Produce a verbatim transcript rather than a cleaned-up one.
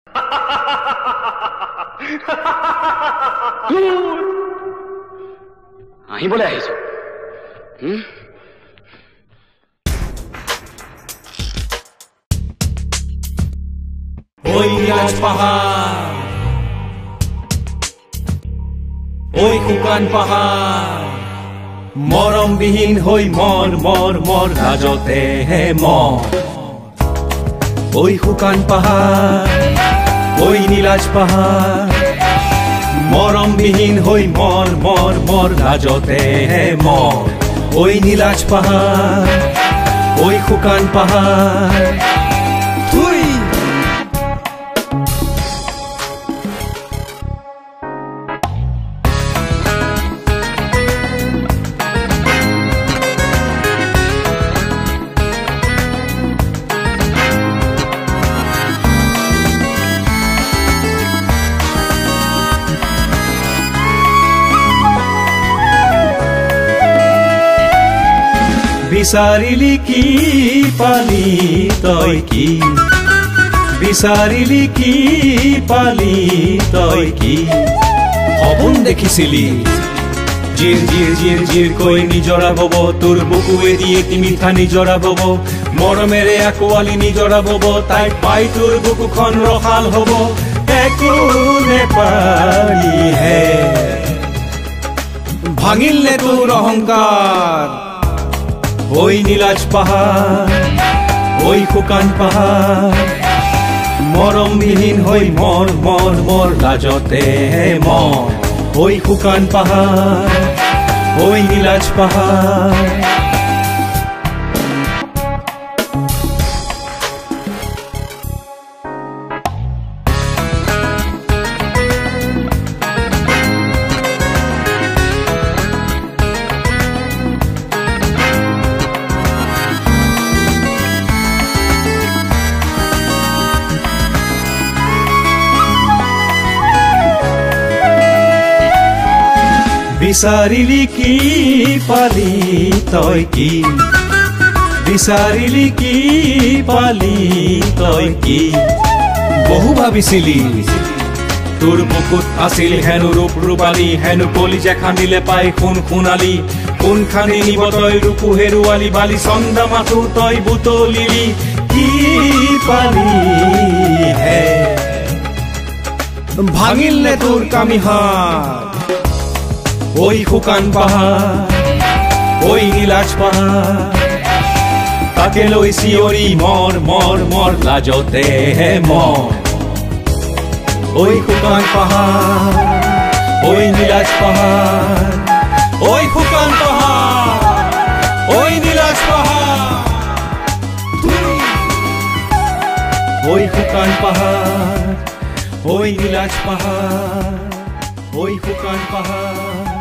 আহিবলৈ আহিছো। ওই নীলাজ পাহাড়, ওই শুকান পাহাড়, মৰমবিহীন হৈ মৰ মৰ মৰ লাজতে হে মৰ। ওই শুকান পাহাড়, ওই নীলাজ পাহাড়, মৰমবিহীন হৈ মৰ মৰ মৰ লাজতে হে মৰ। ওই নীলাজ পাহাড়, ওই শুকান পাহাড়, থুই বিচাৰিলি কি পালি তই কি, বিচাৰিলি কি পালি তই কি, সপোন দেখিছিলি জিৰ জিৰ জিৰ জিৰ কৈ নিজৰা বব, তোৰ বুকুৱে দিয়ে তিমিঠা নিজৰা বব, মৰমেৰে আকোৱালি নিজৰা বব, তাই পাই তোৰ বুকুখন ৰসাল হব, একো নেপাৰিহে ভাঙিলে তোৰ অহংকাৰ। ওই নীলাজ পাহাড়, ওই শুকান পাহাড়, মৰমবিহীন হৈ মৰ মৰ মৰ লাজতে মৰ। ওই শুকান পাহাড়, ওই নীলাজ পাহাড়, বিচাৰিলি কি পালি তই কি, বিচাৰিলি কি পালি তই কি, বহু ভাবিছিলি তোৰ বুকুত আছিল হেনো ৰূপ ৰূপালী, হেনো কলিজা খান্দিলে পাই সোণ সোণালী, সোণ খান্দি নিব তই ৰূপু হেৰুৱালি, বালি চন্দা মাথো তই বুটলিলি, কি পালি হে ভাঙিলে তোৰ কামিহাত। ওই শুকান পাহাড়, ওই নীলাজ পাহাড়, তাকে লৈ চিঞৰি মৰ মৰ মৰ লাজতে হে মৰ। ওই শুকান পাহাড়, ওই নীলাজ পাহাড়, ওই শুকান পাহাড়, ওই নীলাজ পাহাড়, ওই শুকান পাহাড়, ওই নীলাজ পাহাড়, ওই শুকান পাহাড়।